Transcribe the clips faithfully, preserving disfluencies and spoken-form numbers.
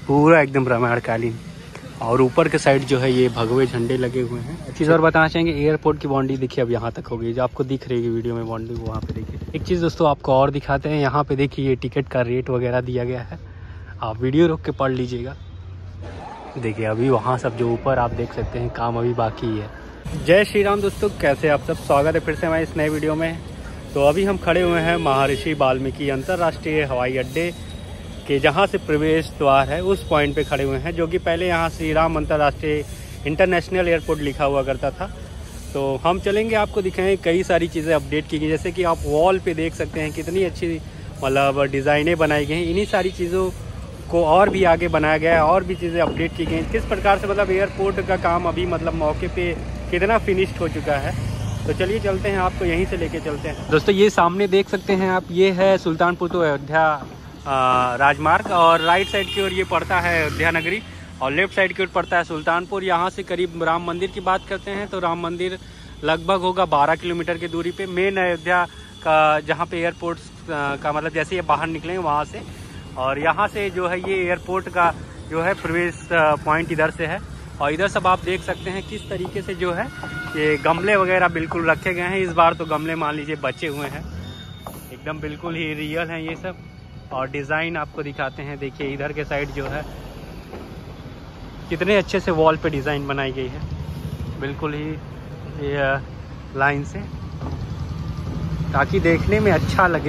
पूरा एकदम रामायणकालीन। और ऊपर के साइड जो है ये भगवे झंडे लगे हुए हैं। एक चीज़ और बताना चाहेंगे, एयरपोर्ट की बाउंड्री देखिए अब यहाँ तक हो गई, जो आपको दिख रही है वीडियो में बाउंड्री वो वहाँ पे देखिए। एक चीज़ दोस्तों आपको और दिखाते हैं, यहाँ पे देखिए ये टिकट का रेट वगैरह दिया गया है, आप वीडियो रोक के पढ़ लीजिएगा। देखिए अभी वहाँ सब जो ऊपर आप देख सकते हैं काम अभी बाकी है। जय श्री राम दोस्तों, कैसे आप सब, स्वागत है फिर से हमारे इस नए वीडियो में। तो अभी हम खड़े हुए हैं महर्षि वाल्मीकि अंतर्राष्ट्रीय हवाई अड्डे के जहाँ से प्रवेश द्वार है उस पॉइंट पे खड़े हुए हैं, जो कि पहले यहाँ श्री राम अंतर्राष्ट्रीय इंटरनेशनल एयरपोर्ट लिखा हुआ करता था। तो हम चलेंगे, आपको दिखाएं कई सारी चीज़ें अपडेट की गई, जैसे कि आप वॉल पे देख सकते हैं कितनी अच्छी मतलब डिज़ाइनें बनाई गई हैं। इन्हीं सारी चीज़ों को और भी आगे बनाया गया है, और भी चीज़ें अपडेट की गई, किस प्रकार से मतलब एयरपोर्ट का काम अभी मतलब मौके पे कितना फिनिश्ड हो चुका है। तो चलिए चलते हैं, आपको यहीं से लेके चलते हैं। दोस्तों ये सामने देख सकते हैं आप, ये है सुल्तानपुर टू अयोध्या राजमार्ग, और राइट साइड की ओर ये पड़ता है अयोध्या नगरी, और लेफ्ट साइड की ओर पड़ता है सुल्तानपुर। यहाँ से करीब राम मंदिर की बात करते हैं तो राम मंदिर लगभग होगा बारह किलोमीटर की दूरी पे। मेन अयोध्या का जहाँ पे एयरपोर्ट का मतलब जैसे ये बाहर निकलेंगे वहाँ से, और यहाँ से जो है ये एयरपोर्ट का जो है प्रवेश पॉइंट इधर से है। और इधर सब आप देख सकते हैं किस तरीके से जो है ये गमले वगैरह बिल्कुल रखे गए हैं। इस बार तो गमले मान लीजिए बचे हुए हैं, एकदम बिल्कुल ही रियल हैं ये सब। और डिज़ाइन आपको दिखाते हैं, देखिए इधर के साइड जो है कितने अच्छे से वॉल पे डिज़ाइन बनाई गई है, बिल्कुल ही ये लाइन से, ताकि देखने में अच्छा लगे।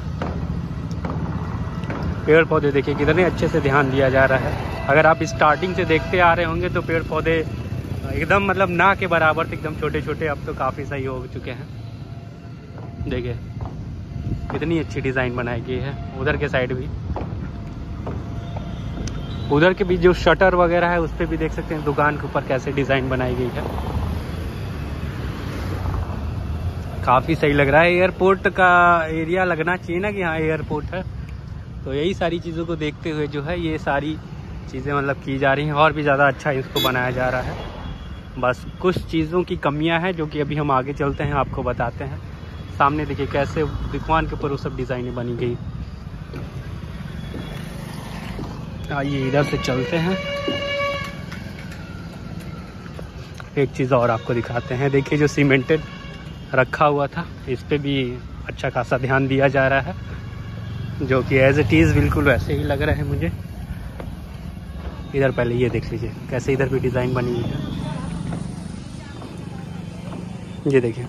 पेड़ पौधे देखिए कितने अच्छे से ध्यान दिया जा रहा है। अगर आप स्टार्टिंग से देखते आ रहे होंगे तो पेड़ पौधे एकदम मतलब ना के बराबर थे, एकदम छोटे छोटे, अब तो काफ़ी सही हो चुके हैं। देखिए कितनी अच्छी डिज़ाइन बनाई गई है। उधर के साइड भी, उधर के भी जो शटर वगैरह है उस पर भी देख सकते हैं दुकान के ऊपर कैसे डिज़ाइन बनाई गई है, काफ़ी सही लग रहा है। एयरपोर्ट का एरिया लगना चाहिए ना कि हाँ एयरपोर्ट है। तो यही सारी चीज़ों को देखते हुए जो है ये सारी चीज़ें मतलब की जा रही हैं, और भी ज़्यादा अच्छा इसको बनाया जा रहा है। बस कुछ चीज़ों की कमियां हैं जो कि अभी हम आगे चलते हैं आपको बताते हैं। सामने देखिए कैसे दुकान के ऊपर वो सब डिज़ाइनें बनी गई। आइए इधर से चलते हैं, एक चीज़ और आपको दिखाते हैं। देखिए जो सीमेंटेड रखा हुआ था इस पर भी अच्छा खासा ध्यान दिया जा रहा है, जो कि एज इट इज़ बिल्कुल वैसे ही लग रहा है मुझे। इधर पहले ये देख लीजिए कैसे इधर भी डिज़ाइन बनी हुई है, ये देखिए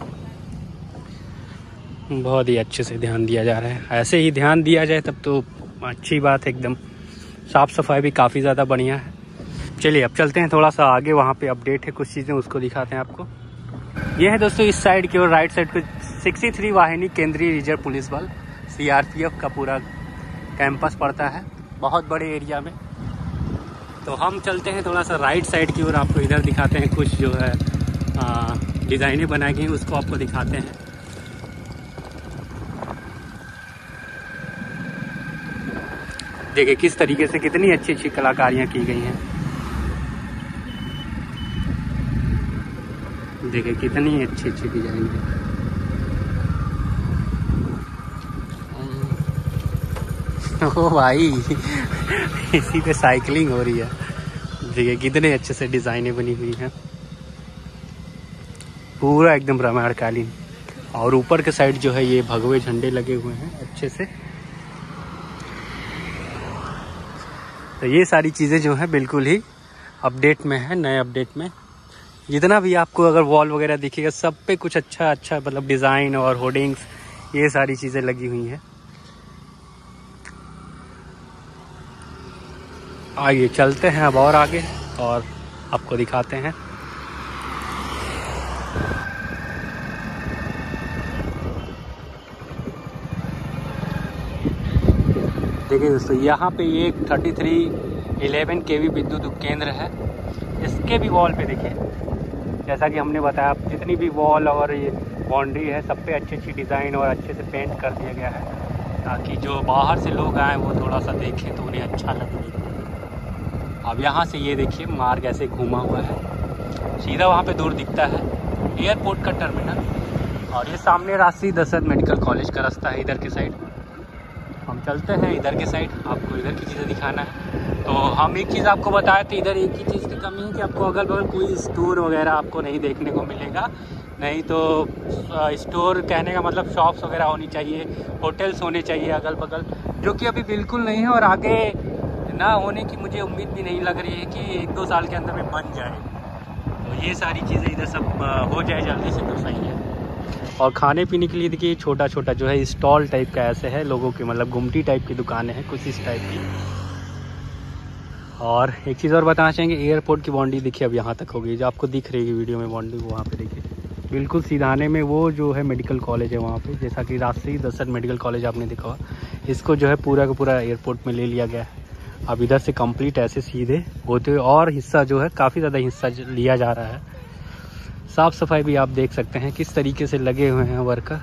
बहुत ही अच्छे से ध्यान दिया जा रहा है। ऐसे ही ध्यान दिया जाए तब तो अच्छी बात है, एकदम साफ़ सफाई भी काफ़ी ज़्यादा बढ़िया है। चलिए अब चलते हैं थोड़ा सा आगे, वहाँ पे अपडेट है कुछ चीज़ें उसको दिखाते हैं आपको। ये है दोस्तों इस साइड की और राइट साइड पे तिरसठ वाहिनी केंद्रीय रिजर्व पुलिस बल सी आर पी एफ का पूरा कैंपस पड़ता है, बहुत बड़े एरिया में। तो हम चलते हैं थोड़ा सा राइट साइड की ओर, आपको इधर दिखाते हैं कुछ जो है डिज़ाइनें बनाई गई उसको आपको दिखाते हैं। देखिए किस तरीके से कितनी अच्छी अच्छी कलाकारियाँ की गई हैं। देखिए कितनी अच्छी अच्छी डिजाइन है। ओ भाई इसी पे साइकिलिंग हो रही है। देखिए कितने अच्छे से डिजाइनें बनी हुई हैं, पूरा एकदम रामायणकालीन। और ऊपर के साइड जो है ये भगवे झंडे लगे हुए हैं अच्छे से। तो ये सारी चीज़ें जो है बिल्कुल ही अपडेट में है, नए अपडेट में। जितना भी आपको अगर वॉल वगैरह दिखेगा सब पे कुछ अच्छा अच्छा मतलब डिज़ाइन और होर्डिंग्स ये सारी चीज़ें लगी हुई हैं। आइए चलते हैं अब और आगे और आपको दिखाते हैं। देखिए दोस्तों यहाँ पे एक thirty three eleven K V विद्युत उपकेंद्र है। इसके भी वॉल पे देखिए, जैसा कि हमने बताया जितनी भी वॉल और ये बाउंड्री है सब पे अच्छी अच्छी डिज़ाइन और अच्छे से पेंट कर दिया गया है, ताकि जो बाहर से लोग आए वो थोड़ा सा देखें तो उन्हें अच्छा लगे। अब यहाँ से ये देखिए मार्ग ऐसे घूमा हुआ है, सीधा वहाँ पे दूर दिखता है एयरपोर्ट का टर्मिनल, और ये सामने राष्ट्रीय दशरथ मेडिकल कॉलेज का रास्ता है इधर के साइड। हम चलते हैं इधर के साइड, आपको इधर की चीज़ें दिखाना है। तो हम एक चीज़ आपको बताए थे, इधर एक ही चीज़ की कमी है कि आपको अगल बगल कोई स्टोर वगैरह आपको नहीं देखने को मिलेगा। नहीं तो स्टोर कहने का मतलब शॉप्स वगैरह होनी चाहिए, होटल्स होने चाहिए अगल बगल, जो कि अभी बिल्कुल नहीं है और आगे ना होने की मुझे उम्मीद भी नहीं लग रही है कि एक दो साल के अंदर में बन जाए। तो ये सारी चीज़ें इधर सब हो जाए जल्दी से तो सही है। और खाने पीने के लिए देखिए छोटा छोटा जो है स्टॉल टाइप का ऐसे है लोगों के, मतलब गुमटी टाइप की दुकानें हैं कुछ इस टाइप की। और एक चीज़ और बताना चाहेंगे, एयरपोर्ट की बाउंड्री देखिए अब यहाँ तक होगी, जो आपको दिख रही है वीडियो में बाउंड्री, वहाँ पे देखिए बिल्कुल सीधाने में वो जो है मेडिकल कॉलेज है वहाँ पे, जैसा कि राजश्री दशरथ मेडिकल कॉलेज आपने देखा हुआ, इसको जो है पूरा का पूरा एयरपोर्ट में ले लिया गया है। अब इधर से कंप्लीट ऐसे सीधे होते हुए और हिस्सा जो है काफ़ी ज़्यादा हिस्सा लिया जा रहा है। साफ़ सफाई भी आप देख सकते हैं किस तरीके से लगे हुए हैं वर्कर,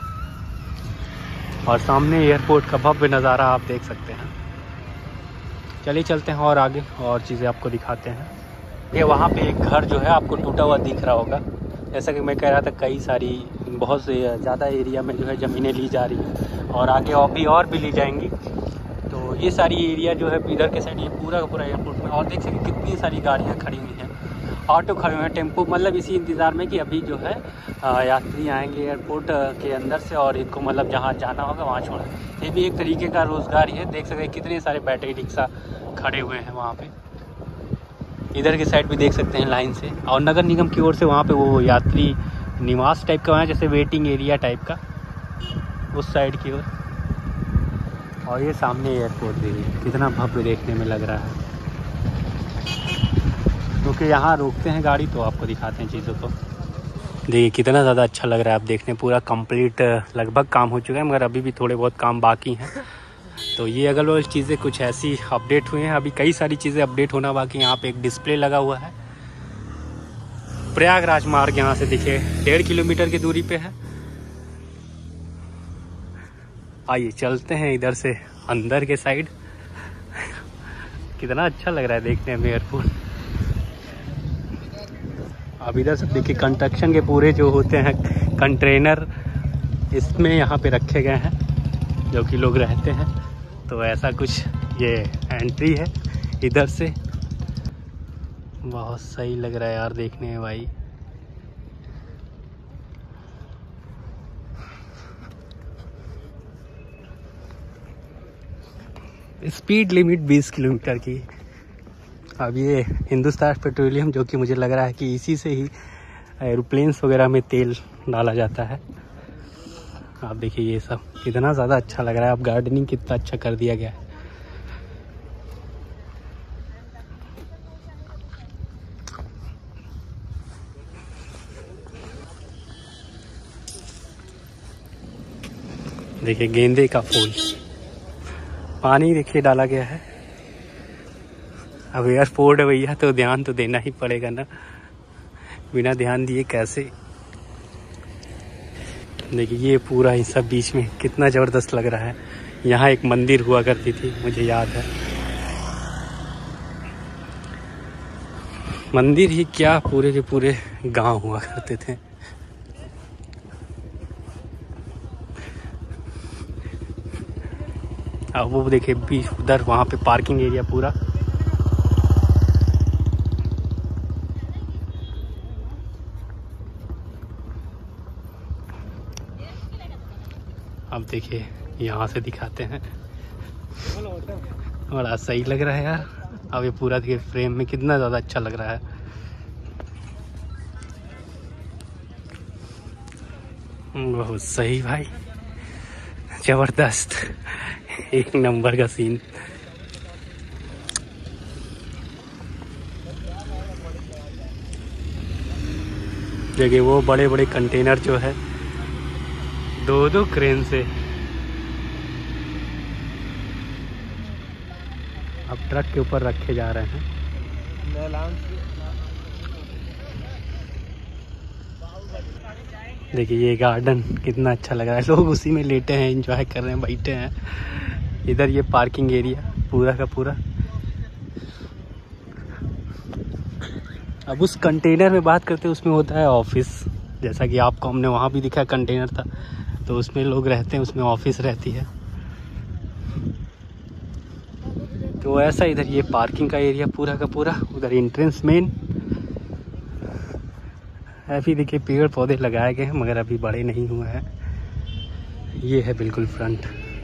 और सामने एयरपोर्ट का भव्य नज़ारा आप देख सकते हैं। चलिए चलते हैं और आगे और चीज़ें आपको दिखाते हैं। ये वहाँ पे एक घर जो है आपको टूटा हुआ दिख रहा होगा, जैसा कि मैं कह रहा था कई सारी बहुत से ज़्यादा एरिया में जो है ज़मीनें ली जा रही हैं और आगे और भी और भी ली जाएंगी। तो ये सारी एरिया जो है इधर के साइड, ये पूरा का पूरा एयरपोर्ट में, और देख सकते कितनी सारी गाड़ियाँ खड़ी हुई हैं, ऑटो खड़े हुए हैं, टेम्पो, मतलब इसी इंतज़ार में कि अभी जो है यात्री आएंगे एयरपोर्ट के अंदर से और इनको मतलब जहाँ जाना होगा वहाँ छोड़ा। ये भी एक तरीके का रोज़गार ही है। देख सकते हैं कितने सारे बैटरी रिक्शा खड़े हुए हैं वहाँ पे, इधर के साइड भी देख सकते हैं लाइन से। और नगर निगम की ओर से वहाँ पे वो यात्री निवास टाइप का है, जैसे वेटिंग एरिया टाइप का उस साइड की ओर। और ये सामने एयरपोर्ट देखिए कितना भव्य देखने में लग रहा है, क्योंकि यहाँ रोकते हैं गाड़ी तो आपको दिखाते हैं चीज़ों को। देखिए कितना ज़्यादा अच्छा लग रहा है। आप देखने पूरा कंप्लीट लगभग काम हो चुका है, मगर अभी भी थोड़े बहुत काम बाकी हैं। तो ये अगल बगल चीज़ें कुछ ऐसी अपडेट हुई हैं, अभी कई सारी चीज़ें अपडेट होना बाकी। यहाँ पे एक डिस्प्ले लगा हुआ है, प्रयागराज मार्ग यहाँ से दिखे डेढ़ किलोमीटर की दूरी पे है। आइए चलते हैं इधर से अंदर के साइड। कितना अच्छा लग रहा है देखने में एयरपोर्ट। अब इधर से देखिए कंस्ट्रक्शन के पूरे जो होते हैं कंटेनर इसमें यहाँ पे रखे गए हैं, जो कि लोग रहते हैं। तो ऐसा कुछ ये एंट्री है इधर से। बहुत सही लग रहा है यार देखने में भाई। स्पीड लिमिट बीस किलोमीटर की। अब ये हिंदुस्तान पेट्रोलियम, जो कि मुझे लग रहा है कि इसी से ही एरोप्लेन्स वगैरह में तेल डाला जाता है। आप देखिए ये सब कितना ज़्यादा अच्छा लग रहा है। अब गार्डनिंग कितना अच्छा कर दिया गया है। देखिए गेंदे का फूल, पानी देखिए डाला गया है। अब एयरपोर्ट है भैया तो ध्यान तो देना ही पड़ेगा ना, बिना ध्यान दिए कैसे। देखिए ये पूरा हिस्सा बीच में कितना ज़बरदस्त लग रहा है। यहाँ एक मंदिर हुआ करती थी, मुझे याद है। मंदिर ही क्या, पूरे के पूरे गांव हुआ करते थे। अब वो देखिए बीच उधर वहाँ पे पार्किंग एरिया पूरा। अब देखिए यहाँ से दिखाते हैं, बड़ा सही लग रहा है यार। अब ये पूरा देखिए फ्रेम में कितना ज़्यादा अच्छा लग रहा है। बहुत सही भाई, जबरदस्त, एक नंबर का सीन। देखिए वो बड़े बड़े कंटेनर जो है दो दो क्रेन से अब ट्रक के ऊपर रखे जा रहे हैं। देखिए ये गार्डन कितना अच्छा लग रहा है, लोग उसी में लेटे हैं, एंजॉय कर रहे हैं, बैठे हैं। इधर ये पार्किंग एरिया पूरा का पूरा। अब उस कंटेनर में बात करते हैं, उसमें होता है ऑफिस, जैसा कि आपको हमने वहाँ भी दिखा कंटेनर था, तो उसमें लोग रहते हैं, उसमें ऑफिस रहती है। तो ऐसा इधर ये पार्किंग का एरिया पूरा का पूरा, उधर एंट्रेंस मेन। अभी देखिए पेड़ पौधे लगाए गए हैं मगर अभी बड़े नहीं हुए हैं। ये है बिल्कुल फ्रंट।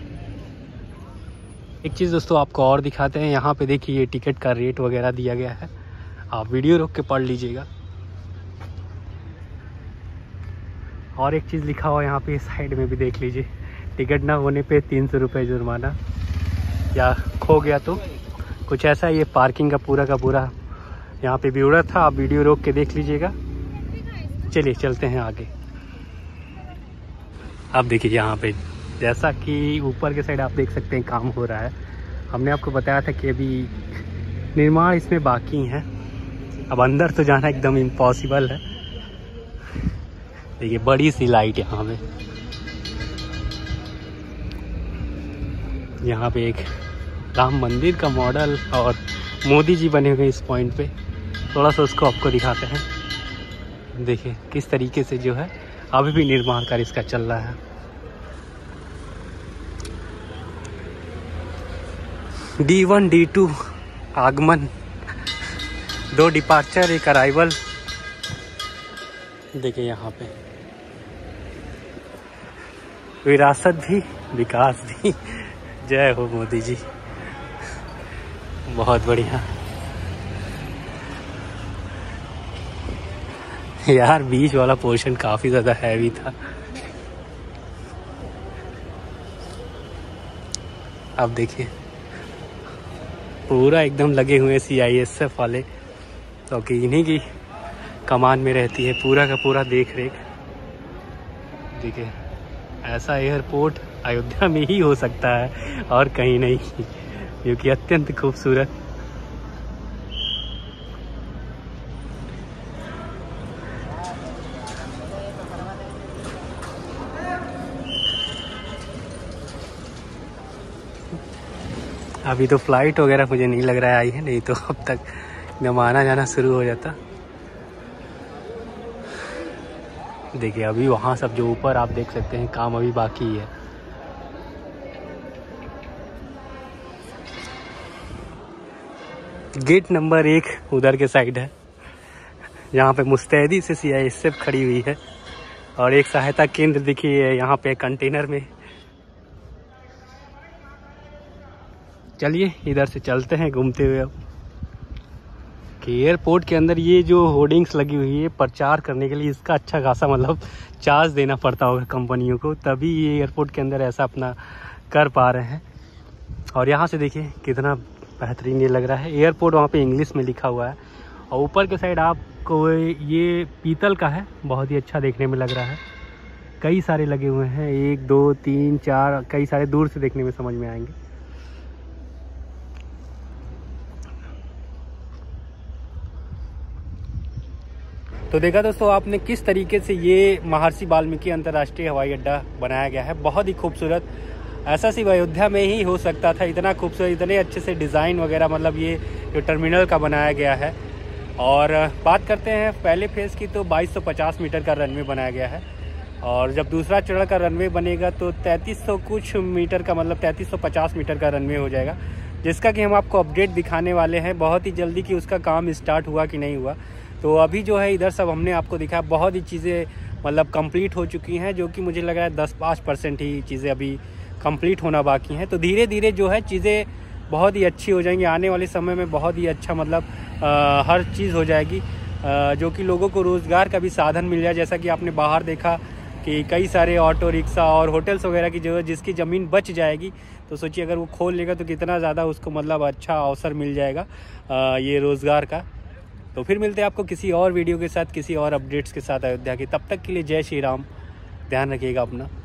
एक चीज़ दोस्तों आपको और दिखाते हैं, यहाँ पे देखिए ये टिकट का रेट वगैरह दिया गया है, आप वीडियो रोक के पढ़ लीजिएगा। और एक चीज़ लिखा हुआ यहाँ पे साइड में भी देख लीजिए, टिकट ना होने पे तीन सौ रुपये जुर्माना, या खो गया तो कुछ ऐसा। ये पार्किंग का पूरा का पूरा यहाँ पे ब्यौरा था, आप वीडियो रोक के देख लीजिएगा। चलिए चलते हैं आगे। अब देखिए यहाँ पे जैसा कि ऊपर के साइड आप देख सकते हैं काम हो रहा है। हमने आपको बताया था कि अभी निर्माण इसमें बाकी है, अब अंदर तो जाना एकदम इम्पॉसिबल है। देखिए बड़ी सी लाइट यहाँ पे, यहाँ पे एक राम मंदिर का मॉडल और मोदी जी बने हुए इस पॉइंट पे, थोड़ा सा उसको आपको दिखाते हैं। देखिए किस तरीके से जो है अभी भी निर्माण कार्य इसका चल रहा है। डी वन डी टू आगमन, दो डिपार्चर एक अराइवल। देखिए यहाँ पे विरासत भी विकास भी। जय हो मोदी जी, बहुत बढ़िया। यार बीच वाला पोर्शन काफ़ी ज़्यादा हैवी था। अब देखिए पूरा एकदम लगे हुए सी आई एस एफ वाले, तो कि इन्हीं की कमान में रहती है पूरा का पूरा देख रेख। देखिए ऐसा एयरपोर्ट अयोध्या में ही हो सकता है और कहीं नहीं, क्योंकि अत्यंत खूबसूरत। अभी तो फ्लाइट वगैरह मुझे नहीं लग रहा है आई है, नहीं तो अब तक एकदम आना जाना शुरू हो जाता। देखिए अभी वहाँ सब जो ऊपर आप देख सकते हैं काम अभी बाकी है। गेट नंबर एक उधर के साइड है, यहाँ पे मुस्तैदी से सी आई एस एफ खड़ी हुई है, और एक सहायता केंद्र देखिए यहाँ पे कंटेनर में। चलिए इधर से चलते हैं घूमते हुए। अब कि एयरपोर्ट के अंदर ये जो होर्डिंग्स लगी हुई है प्रचार करने के लिए, इसका अच्छा खासा मतलब चार्ज देना पड़ता होगा कंपनियों को, तभी ये एयरपोर्ट के अंदर ऐसा अपना कर पा रहे हैं। और यहाँ से देखिए कितना बेहतरीन ये लग रहा है। एयरपोर्ट वहाँ पे इंग्लिश में लिखा हुआ है, और ऊपर के साइड आपको ये पीतल का है, बहुत ही अच्छा देखने में लग रहा है। कई सारे लगे हुए हैं, एक दो तीन चार, कई सारे दूर से देखने में समझ में आएंगे। तो देखा दोस्तों आपने किस तरीके से ये महर्षि वाल्मीकि अंतर्राष्ट्रीय हवाई अड्डा बनाया गया है, बहुत ही खूबसूरत। ऐसा सिर्फ अयोध्या में ही हो सकता था, इतना खूबसूरत, इतने अच्छे से डिज़ाइन वगैरह, मतलब ये जो टर्मिनल का बनाया गया है। और बात करते हैं पहले फेज़ की, तो बाईस सौ पचास मीटर का रनवे बनाया गया है, और जब दूसरा चरण का रनवे बनेगा तो तैंतीस सौ कुछ मीटर का, मतलब तैंतीस सौ पचास मीटर का रनवे हो जाएगा, जिसका कि हम आपको अपडेट दिखाने वाले हैं बहुत ही जल्दी कि उसका काम स्टार्ट हुआ कि नहीं हुआ। तो अभी जो है इधर सब हमने आपको दिखाया, बहुत ही चीज़ें मतलब कंप्लीट हो चुकी हैं, जो कि मुझे लग रहा है दस पाँच परसेंट ही चीज़ें अभी कंप्लीट होना बाकी हैं। तो धीरे धीरे जो है चीज़ें बहुत ही अच्छी हो जाएंगी, आने वाले समय में बहुत ही अच्छा मतलब आ, हर चीज़ हो जाएगी, आ, जो कि लोगों को रोज़गार का भी साधन मिल जाए। जैसा कि आपने बाहर देखा कि कई सारे ऑटो रिक्शा और होटल्स वगैरह की जो जिसकी ज़मीन बच जाएगी, तो सोचिए अगर वो खोल लेगा तो कितना ज़्यादा उसको मतलब अच्छा अवसर मिल जाएगा आ, ये रोज़गार का। तो फिर मिलते हैं आपको किसी और वीडियो के साथ, किसी और अपडेट्स के साथ अयोध्या की। तब तक के लिए जय श्री राम, ध्यान रखिएगा अपना।